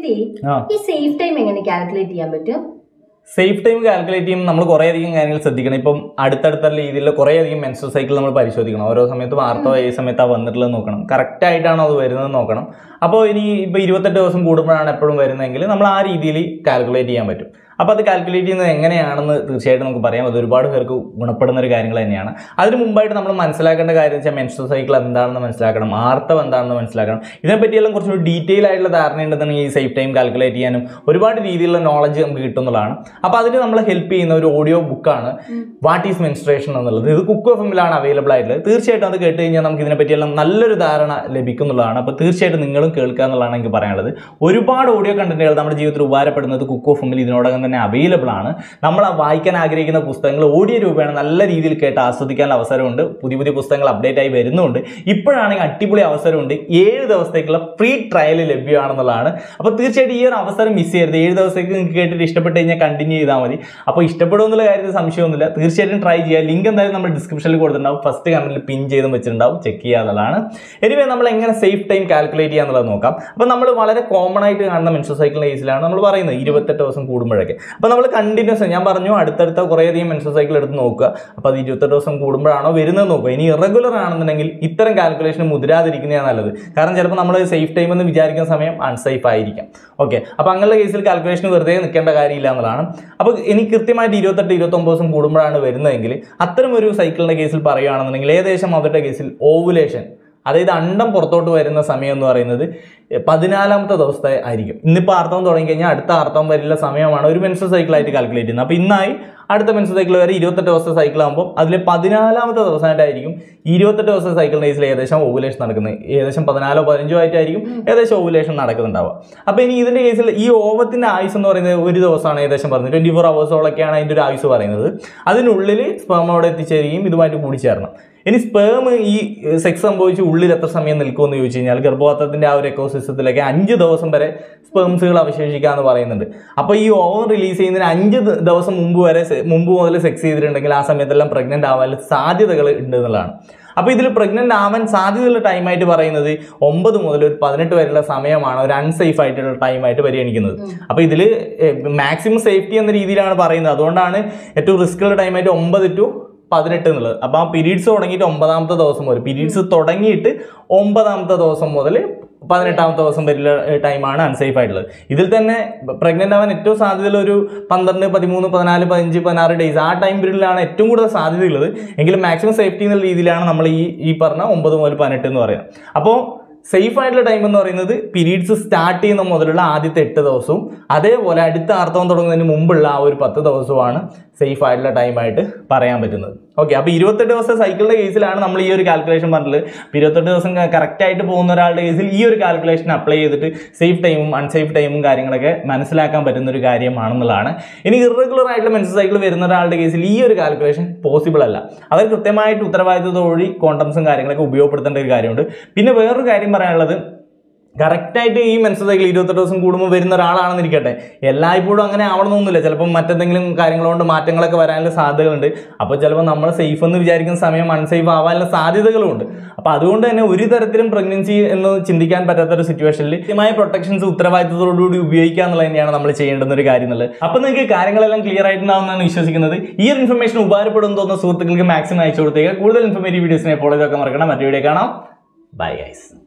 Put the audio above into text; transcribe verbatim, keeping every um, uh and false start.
ഈ safe time എങ്ങനെ calculate ചെയ്യാൻ പറ്റും? സേഫ് ടൈം കാൽക്കുലേറ്റ് ചെയ്യുമ്പോൾ നമ്മൾ കുറേയധികം കാര്യങ്ങൾ ശ്രദ്ധിക്കണം. ഇപ്പം അടുത്തടുത്ത രീതിയിൽ കുറേയധികം മെൻസ്ട്രൽ സൈക്കിൾ നമ്മൾ പരിശോധിക്കണം. ഓരോ സമയത്തും ആർത്തവ ഏത് സമയത്താണ് വന്നിട്ടുള്ളത് നോക്കണം, കറക്റ്റ് ആയിട്ടാണോ അത് വരുന്നത് നോക്കണം. അപ്പോൾ ഇനി ഇപ്പോൾ ഇരുപത്തെട്ട് ദിവസം കൂടുമ്പോഴാണ് എപ്പോഴും വരുന്നതെങ്കിൽ നമ്മൾ ആ രീതിയിൽ കാൽക്കുലേറ്റ് ചെയ്യാൻ പറ്റും. അപ്പോൾ അത് കാൽക്കുലേറ്റ് ചെയ്യുന്നത് എങ്ങനെയാണെന്ന് തീർച്ചയായിട്ടും നമുക്ക് പറയാം. അത് ഒരുപാട് പേർക്ക് ഗുണപ്പെടുന്ന ഒരു കാര്യങ്ങൾ തന്നെയാണ്. അതിന് മുമ്പായിട്ട് നമ്മൾ മനസ്സിലാക്കേണ്ട കാര്യം വെച്ചാൽ മെൻസ്ട്രൽ സൈക്കിൾ എന്താണെന്ന് മനസ്സിലാക്കണം, ആർത്തവം എന്താണെന്ന് മനസ്സിലാക്കണം. ഇതിനെപ്പറ്റിയെല്ലാം കുറച്ചുകൂടി ഡീറ്റെയിൽ ആയിട്ടുള്ള ധാരണ ഉണ്ടെന്നുണ്ടെങ്കിൽ ഈ സേഫ് ടൈം കാൽക്കുലേറ്റ് ചെയ്യാനും ഒരുപാട് രീതിയിലുള്ള നോളജ് നമുക്ക് കിട്ടുന്നതാണ്. അപ്പോൾ അതിന് നമ്മളെ ഹെൽപ്പ് ചെയ്യുന്ന ഒരു ഓഡിയോ ബുക്കാണ് വാട്ട് ഈസ് മെൻസ്ട്രേഷൻ എന്നുള്ളത്. ഇത് കുക്ക് ഓഫ് എമ്മിലാണ് അവൈലബിൾ ആയിട്ടുള്ളത്. തീർച്ചയായിട്ടും അത് കേട്ട് കഴിഞ്ഞാൽ നമുക്ക് ഇതിനെപ്പറ്റിയെല്ലാം നല്ലൊരു ധാരണ ലഭിക്കുന്നുള്ളതാണ്. അപ്പോൾ തീർച്ചയായിട്ടും നിങ്ങളും കേൾക്കുക എന്നുള്ളതാണ് എനിക്ക് പറയാനുള്ളത്. ഒരുപാട് ഓഡിയോ കണ്ടന്റുകൾ നമ്മുടെ ജീവിതത്തിൽ ഉപകാരപ്പെടുന്നത് കുക്ക് ഓഫ് എമ്മിൽ ഇതിനോടകം തന്നെ അവൈലബിൾ ആണ്. നമ്മൾ വായിക്കാൻ ആഗ്രഹിക്കുന്ന പുസ്തകങ്ങൾ ഓഡിയോ രൂപേണ നല്ല രീതിയിൽ കേട്ട് ആസ്വദിക്കാനുള്ള അവസരമുണ്ട്. പുതിയ പുതിയ പുസ്തകങ്ങൾ അപ്ഡേറ്റ് ആയി വരുന്നുണ്ട്. ഇപ്പോഴാണെങ്കിൽ അടിപൊളി അവസരമുണ്ട്. ഏഴ് ദിവസത്തേക്കുള്ള ഫ്രീ ട്രയൽ ലഭ്യമാണെന്നുള്ളതാണ്. അപ്പോൾ തീർച്ചയായിട്ടും ഈ ഒരു അവസരം മിസ് ചെയ്യരുത്. ഏഴ് ദിവസത്തേക്ക് നിങ്ങൾക്ക് കേട്ടിട്ട് ഇഷ്ടപ്പെട്ട് കഴിഞ്ഞാൽ കണ്ടിന്യൂ ചെയ്താൽ മതി. അപ്പോൾ ഇഷ്ടപ്പെടുമെന്നുള്ള കാര്യത്തിൽ സംശയമൊന്നുമില്ല. തീർച്ചയായിട്ടും ട്രൈ ചെയ്യുക. ലിങ്ക് എന്തായാലും നമ്മൾ ഡിസ്ക്രിപ്ഷനിൽ കൊടുത്തിട്ടുണ്ടാവും. ഫസ്റ്റ് കമന്റിൽ പിൻ ചെയ്തും വെച്ചിട്ടുണ്ടാവും. ചെക്ക് ചെയ്യുക എന്നുള്ളതാണ്. എനിവേ നമ്മൾ എങ്ങനെ സേഫ് ടൈം കാൽക്കുലേറ്റ് ചെയ്യുക എന്നുള്ളത് നോക്കാം. അപ്പോൾ നമ്മൾ വളരെ കോമൺ ആയിട്ട് കാണുന്ന മെൻസ്ട്രൽ സൈക്കിളിന്റെ കേസിലാണ് നമ്മൾ പറയുന്നത് ഇരുപത്തെട്ട് ദിവസം കൂടുമ്പോഴൊക്കെ. അപ്പോൾ നമ്മൾ കണ്ടിന്യൂസ് ഞാൻ പറഞ്ഞു അടുത്തടുത്ത കുറേയധികം മെൻസ്ട്രൽ സൈക്കിൾ എടുത്ത് നോക്കുക. അപ്പോൾ അത് ഇരുപത്തെട്ട് ദിവസം കൂടുമ്പോഴാണോ വരുന്നത് നോക്കുക. ഇനി ഇറഗുലർ ആണെന്നുണ്ടെങ്കിൽ ഇത്തരം കാൽക്കുലേഷൻ മുതിരാതിരിക്കുന്നതാണ് നല്ലത്. കാരണം ചിലപ്പോൾ നമ്മൾ സേഫ് ടൈം എന്ന് വിചാരിക്കുന്ന സമയം അൺസേഫ് ആയിരിക്കാം. ഓക്കെ, അപ്പോൾ അങ്ങനെയുള്ള കേസിൽ കാൽക്കുലേഷൻ വെറുതെ നിൽക്കേണ്ട കാര്യമില്ല എന്നുള്ളതാണ്. അപ്പോൾ ഇനി കൃത്യമായിട്ട് ഇരുപത്തെട്ട് ഇരുപത്തൊമ്പത് ദിവസം കൂടുമ്പോഴാണ് വരുന്നതെങ്കിൽ അത്തരം ഒരു സൈക്കിളിന്റെ കേസിൽ പറയുകയാണെന്നുണ്ടെങ്കിൽ ഏകദേശം അവരുടെ കേസിൽ ഓവുലേഷൻ, അതായത് അണ്ടം പുറത്തോട്ട് വരുന്ന സമയം എന്ന് പറയുന്നത് പതിനാലാമത്തെ ദിവസത്തെ ആയിരിക്കും. ഇന്നിപ്പോൾ ആർത്തവം തുടങ്ങി കഴിഞ്ഞാൽ അടുത്ത ആർത്തവം വരെയുള്ള സമയമാണ് ഒരു മെൻസ്ട്രൽ സൈക്കിളായിട്ട് കാൽക്കുലേറ്റ് ചെയ്യുന്നത്. അപ്പോൾ ഇന്നായി അടുത്ത മെൻസ്ട്രൽ സൈക്കിൾ വരെ ഇരുപത്തെട്ട് ദിവസത്തെ സൈക്കിൾ ആകുമ്പോൾ അതിൽ പതിനാലാമത്തെ ദിവസമായിട്ടായിരിക്കും ഇരുപത്തെട്ട് ദിവസത്തെ സൈക്കിളിൻ്റെ കേസിൽ ഏകദേശം ഓവുലേഷൻ നടക്കുന്നത്. ഏകദേശം പതിനാലോ പതിനഞ്ചോ ആയിട്ടായിരിക്കും ഏകദേശം ഓവുലേഷൻ നടക്കുന്നുണ്ടാവുക. അപ്പോൾ ഇനി ഇതിൻ്റെ കേസിൽ ഈ ഓവത്തിൻ്റെ ആയുസ് എന്ന് പറയുന്നത് ഒരു ദിവസമാണ് ഏകദേശം പറയുന്നത്. ട്വൻറ്റി ഫോർ അവേഴ്സോളൊക്കെയാണ് അതിൻ്റെ ഒരു ആയുസ് പറയുന്നത്. അതിനുള്ളിൽ സ്പേം അവിടെ എത്തിച്ചേരുകയും ഇതുമായിട്ട് കൂടിച്ചേരണം. ഇനി സ്പേം ഈ സെക്സ് സംഭവിച്ച് ഉള്ളിൽ എത്ര സമയം നിൽക്കുമെന്ന് ചോദിച്ചു കഴിഞ്ഞാൽ ഗർഭപാത്രത്തിൻ്റെ ആ ഒരു എക്കോസിസ്റ്റത്തിലേക്ക് അഞ്ച് ദിവസം വരെ സ്പേംസുകൾ അവശേഷിക്കുക എന്ന് പറയുന്നുണ്ട്. അപ്പോൾ ഈ ഓവൻ റിലീസ് ചെയ്യുന്നതിന് അഞ്ച് ദിവസം മുമ്പ് വരെ മുമ്പ് മുതൽ സെക്സ് ചെയ്തിട്ടുണ്ടെങ്കിൽ ആ സമയത്തെല്ലാം പ്രഗ്നൻ്റ് ആവാൻ സാധ്യതകൾ ഉണ്ട് എന്നുള്ളതാണ്. അപ്പോൾ ഇതിൽ പ്രഗ്നൻ്റ് ആവാൻ സാധ്യതയുള്ള ടൈമായിട്ട് പറയുന്നത് ഒമ്പത് മുതൽ ഒരു പതിനെട്ട് വരെയുള്ള സമയമാണ് ഒരു അൺസേഫ് ആയിട്ടുള്ള ടൈമായിട്ട് പരിഗണിക്കുന്നത്. അപ്പോൾ ഇതിൽ മാക്സിമം സേഫ്റ്റി എന്ന രീതിയിലാണ് പറയുന്നത്. അതുകൊണ്ടാണ് ഏറ്റവും റിസ്ക്കുള്ള ടൈമായിട്ട് ഒമ്പത് ടു പതിനെട്ട് എന്നുള്ളത്. അപ്പോൾ ആ പീരീഡ്സ് തുടങ്ങിയിട്ട് ഒമ്പതാമത്തെ ദിവസം മുതൽ പീരീഡ്സ് തുടങ്ങിയിട്ട് ഒമ്പതാമത്തെ ദിവസം മുതൽ പതിനെട്ടാമത്തെ ദിവസം വരെയുള്ള ടൈമാണ് അൺസേഫ് ആയിട്ടുള്ളത്. ഇതിൽ തന്നെ പ്രഗ്നൻ്റ് ആവാൻ ഏറ്റവും സാധ്യതയുള്ള ഒരു പന്ത്രണ്ട് പതിമൂന്ന് പതിനാല് പതിനഞ്ച് പതിനാറ് ഡേയ്സ് ആ ടൈം പീരീഡിലാണ് ഏറ്റവും കൂടുതൽ സാധ്യതയുള്ളത്. എങ്കിലും മാക്സിമം സേഫ്റ്റി എന്നുള്ള രീതിയിലാണ് നമ്മൾ ഈ ഈ പറഞ്ഞ ഒമ്പത് മുതൽ പതിനെട്ട് എന്ന് പറയുന്നത്. അപ്പോൾ സേഫ് ആയിട്ടുള്ള ടൈം എന്ന് പറയുന്നത് പീരീഡ്സ് സ്റ്റാർട്ട് ചെയ്യുന്ന മുതലുള്ള ആദ്യത്തെ എട്ട് ദിവസവും അതേപോലെ അടുത്ത ആർത്തവം തുടങ്ങുന്നതിന് മുമ്പുള്ള ആ ഒരു പത്ത് ദിവസവുമാണ് സേഫ് ആയിട്ടുള്ള ടൈമായിട്ട് പറയാൻ പറ്റുന്നത്. ഓക്കെ, അപ്പോൾ ഇരുപത്തെട്ട് ദിവസം സൈക്കിളിൻ്റെ കേസിലാണ് നമ്മൾ ഈ ഒരു കാൽക്കുലേഷൻ പറഞ്ഞത്. ഇരുപത്തെട്ട് ദിവസം കറക്റ്റായിട്ട് പോകുന്ന ഒരാളുടെ കേസിൽ ഈ ഒരു കാൽക്കുലേഷൻ അപ്ലൈ ചെയ്തിട്ട് സേഫ് ടൈമും അൺസേഫ് ടൈമും കാര്യങ്ങളൊക്കെ മനസ്സിലാക്കാൻ പറ്റുന്ന ഒരു കാര്യമാണെന്നുള്ളതാണ്. ഇനി ഇറഗുലർ ആയിട്ടുള്ള മെൻസ്ട്രൽ സൈക്കിൾ വരുന്ന ഒരാളുടെ കേസിൽ ഈ ഒരു കാൽക്കുലേഷൻ പോസിബിൾ അല്ല. അവർ കൃത്യമായിട്ട് ഉത്തരവാദിത്തത്തോടെ കോണ്ടംസും കാര്യങ്ങളൊക്കെ ഉപയോഗപ്പെടുത്തേണ്ട ഒരു കാര്യമുണ്ട്. പിന്നെ വേറൊരു കാര്യം പറയാനുള്ളത്, കറക്റ്റായിട്ട് ഈ മെൻസ്ട്രൽ സൈക്കിൾ ഇരുപത്തെട്ട് ദിവസം കൂടുമ്പോൾ വരുന്ന ഒരാളാണെന്നിരിക്കട്ടെ, എല്ലായ്പ്പോഴും അങ്ങനെ ആവണമെന്നൊന്നുമില്ല. ചിലപ്പോൾ മറ്റെന്തെങ്കിലും കാര്യങ്ങളുകൊണ്ട് മാറ്റങ്ങളൊക്കെ വരാനുള്ള സാധ്യതകളുണ്ട്. അപ്പോൾ ചിലപ്പോൾ നമ്മൾ സേഫ് എന്ന് വിചാരിക്കുന്ന സമയം അൺസേഫ് ആവാനുള്ള സാധ്യതകളുമുണ്ട്. അപ്പോൾ അതുകൊണ്ട് തന്നെ ഒരു തരത്തിലും പ്രഗ്നൻസി എന്ന് ചിന്തിക്കാൻ പറ്റാത്തൊരു സിറ്റുവേഷനിൽ കൃത്യമായ പ്രൊട്ടക്ഷൻസ് ഉത്തരവാദിത്തത്തോടുകൂടി ഉപയോഗിക്കുക എന്നുള്ളത് തന്നെയാണ് നമ്മൾ ചെയ്യേണ്ടുന്ന ഒരു കാര്യം എന്നുള്ളത്. അപ്പോൾ നിങ്ങൾക്ക് കാര്യങ്ങളെല്ലാം ക്ലിയർ ആയിട്ടുണ്ടാവുമെന്നാണ് വിശ്വസിക്കുന്നത്. ഈ ഒരു ഇൻഫർമേഷൻ ഉപകാരപ്പെടുമെന്ന് തോന്നുന്ന സുഹൃത്തുക്കൾക്ക് മാക്സിമം അയച്ചു കൊടുത്തേക്ക്. കൂടുതൽ ഇൻഫർമേറ്റീവ് വീഡിയോസിനെ ഫോളോ ചെയ്തൊക്കെ മറക്കണം. മറ്റു വീഡിയോ കാണാം. Bye guys.